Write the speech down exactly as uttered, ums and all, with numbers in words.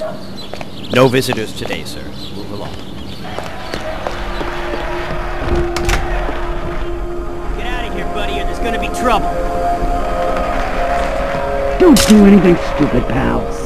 No visitors today, sir. Move along. Get out of here, buddy, or there's gonna be trouble. Don't do anything stupid, pals.